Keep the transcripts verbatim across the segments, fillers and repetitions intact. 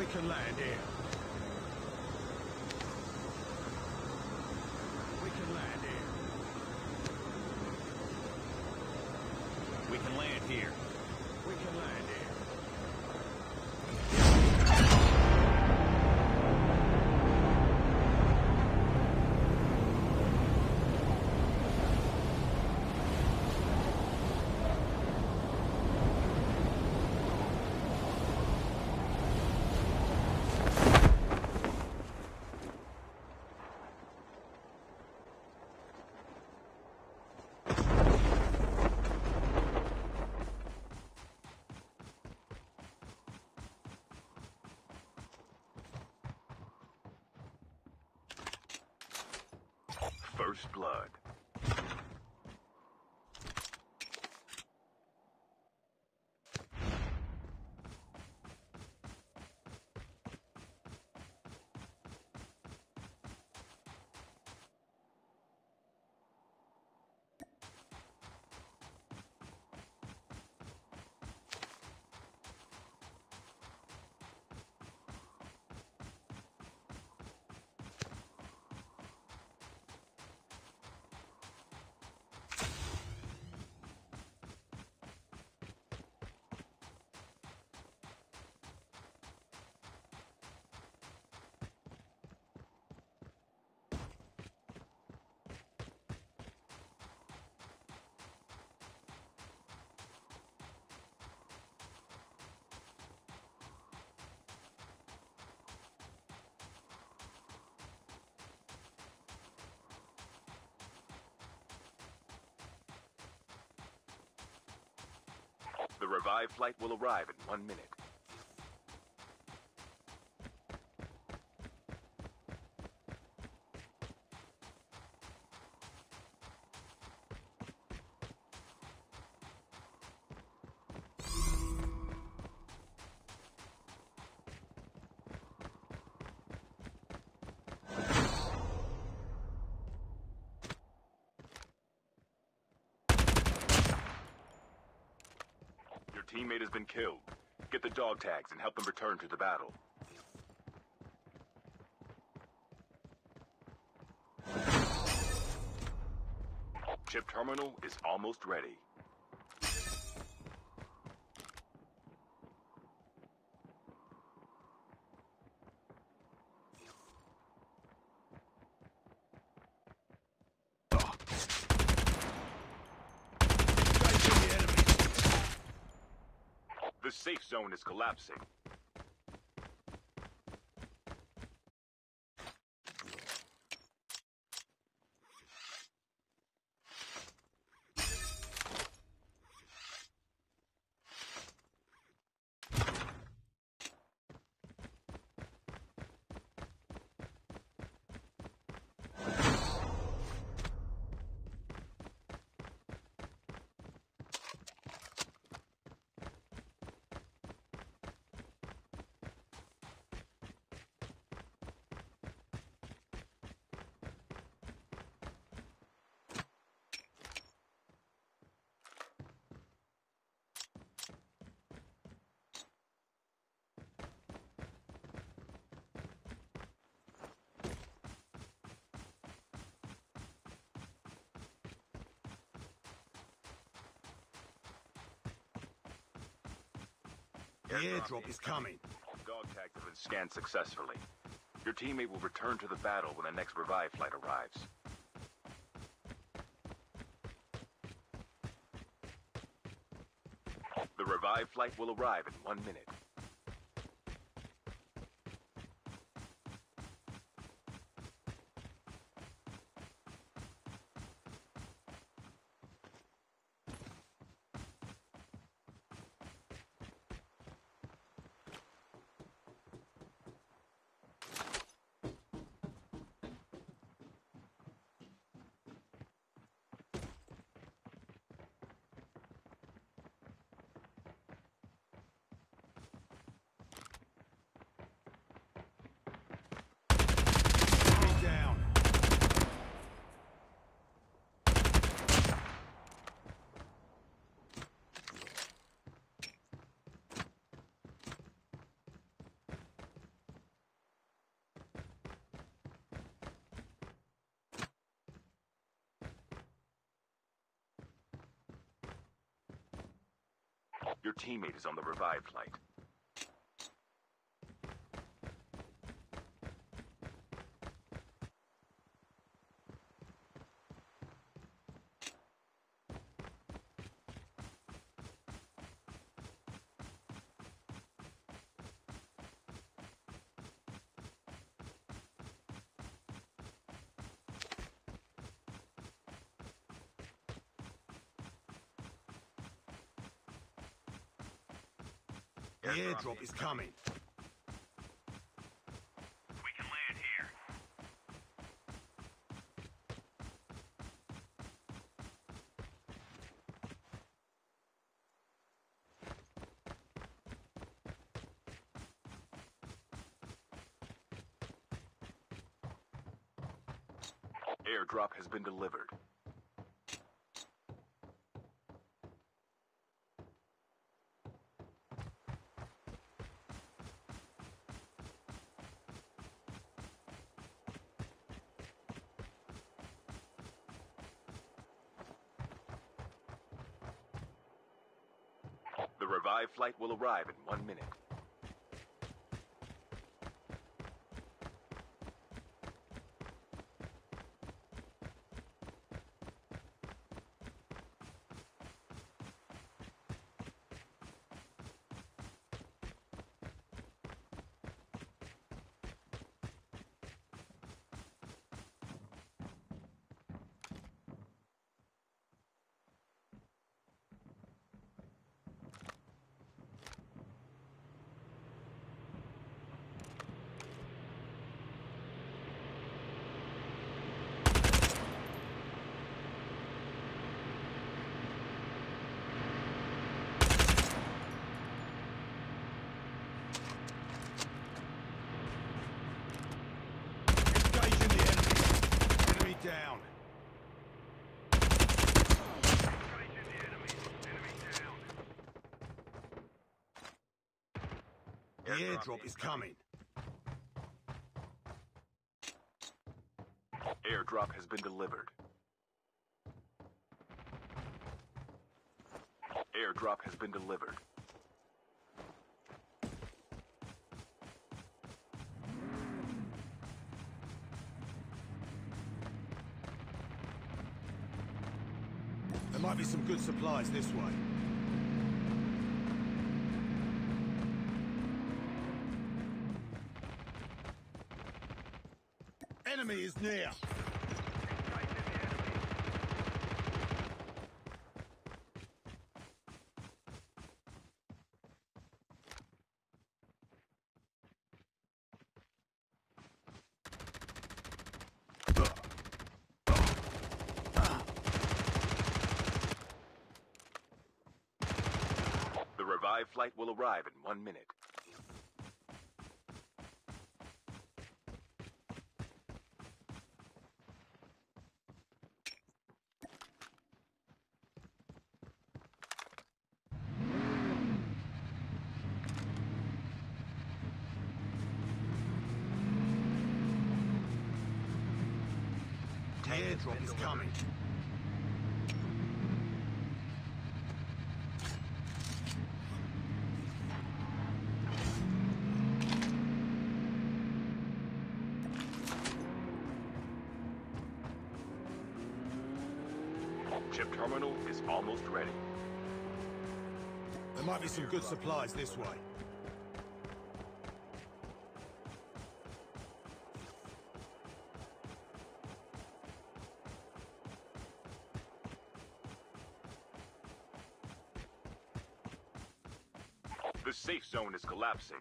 We can land here. We can land here. We can land here. We can land here. First blood. The revived flight will arrive in one minute. Teammate has been killed. Get the dog tags and help them return to the battle. Chip terminal is almost ready. The safe zone is collapsing. The airdrop is coming. Dog tags have been scanned successfully. Your teammate will return to the battle when the next revive flight arrives. The revive flight will arrive in one minute. your teammate is on the revive flight. The airdrop is coming. We can land here. Airdrop has been delivered. The revive flight will arrive in one minute. Down. The airdrop is coming. Airdrop has been delivered. Airdrop has been delivered. There might be some good supplies this way. Enemy is near. The revive flight will arrive in one minute. The airdrop is coming. Chip terminal is almost ready. There might be some good supplies this way. The safe zone is collapsing.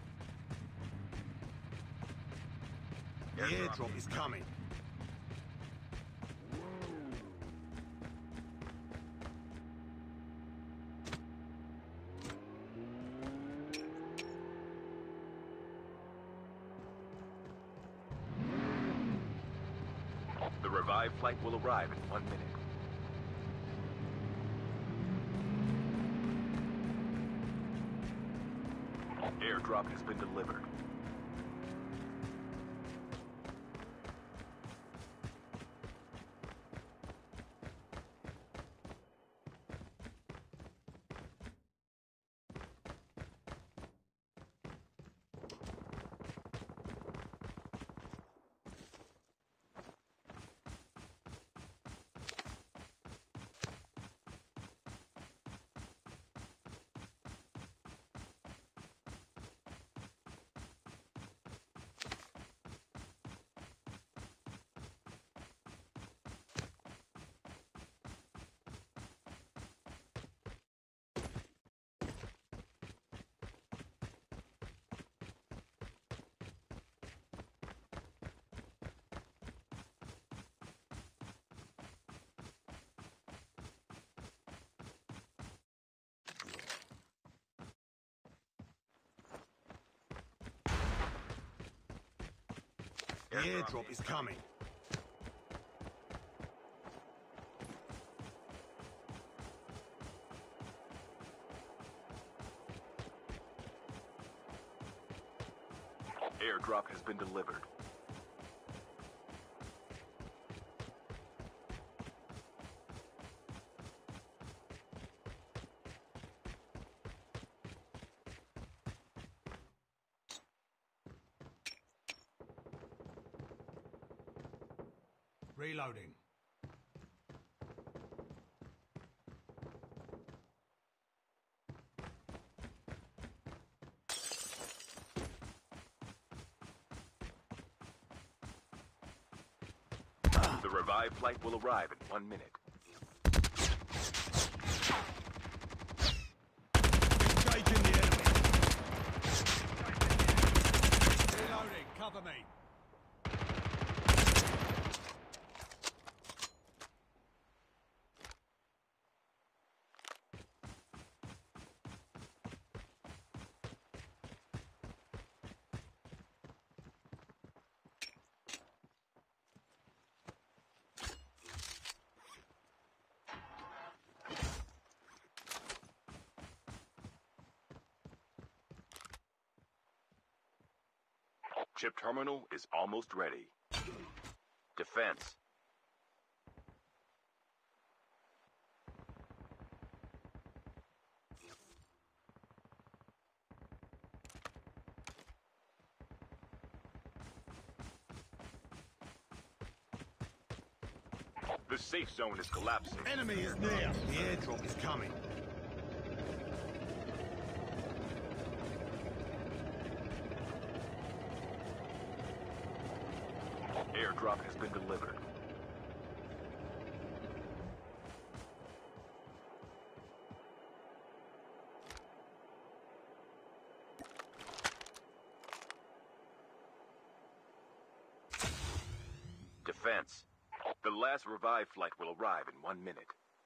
The airdrop is coming. revived flight will arrive in one minute. Airdrop has been delivered. The airdrop is coming. Airdrop has been delivered. Reloading. The revived flight will arrive in one minute. Engaging the enemy. Reloading. Cover me. Chip terminal is almost ready. Defense. The safe zone is collapsing. Enemy is near. The airdrop is coming. Airdrop has been delivered. Defense. The last revived flight will arrive in one minute.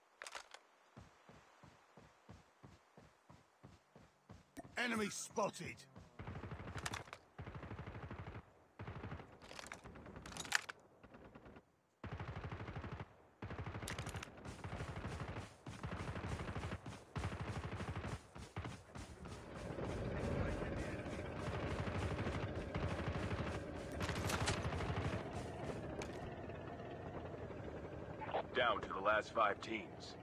Enemy spotted. Down to the last five teams.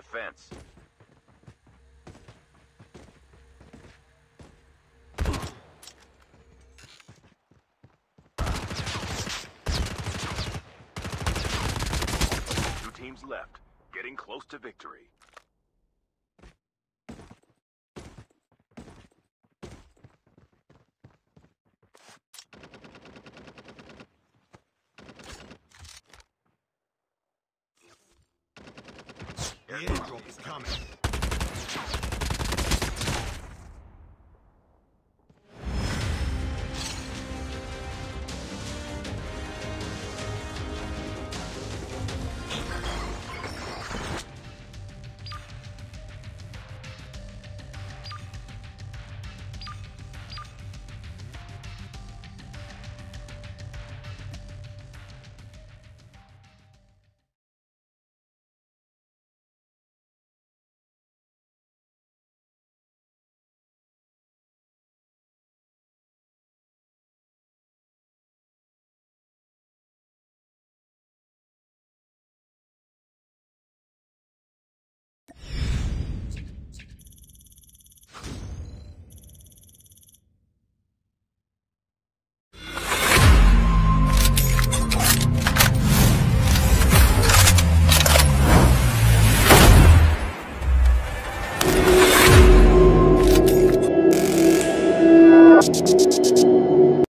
defense. Two teams left, getting close to victory. The airdrop is coming.